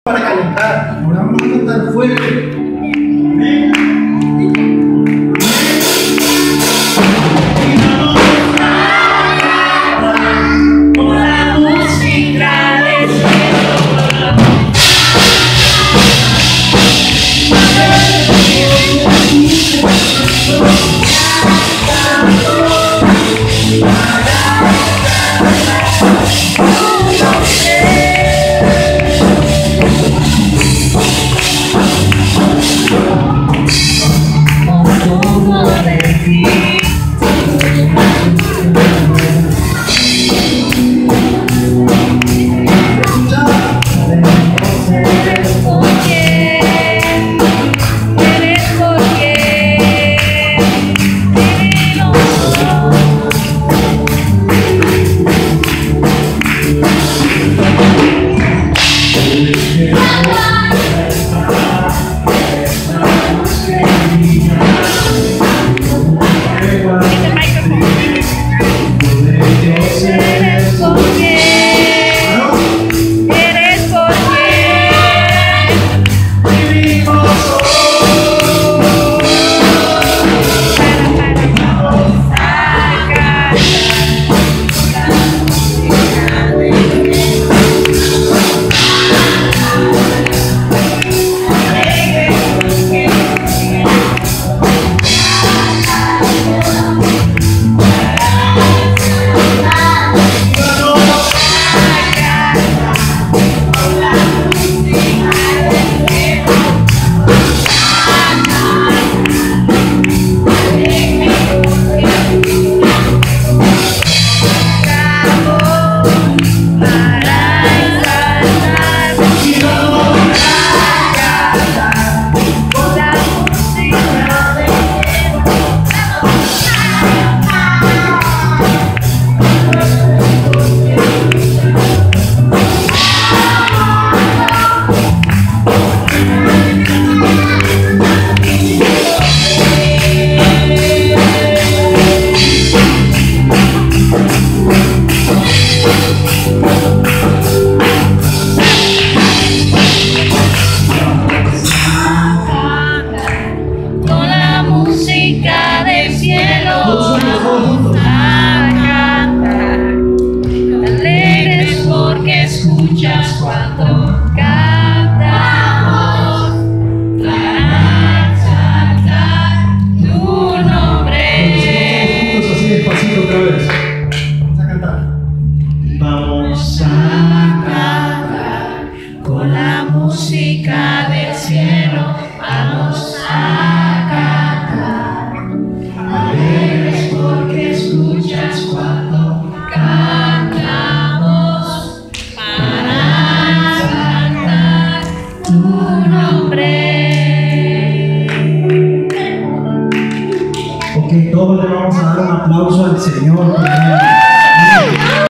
para calentar. Ahora vamos a cantar fuerte. Vamos a cantar con la música del cielo, vamos a cantar, alegres porque escuchas cuando cantamos, para cantar tu nombre. Ok, todos le vamos a dar un aplauso al Señor.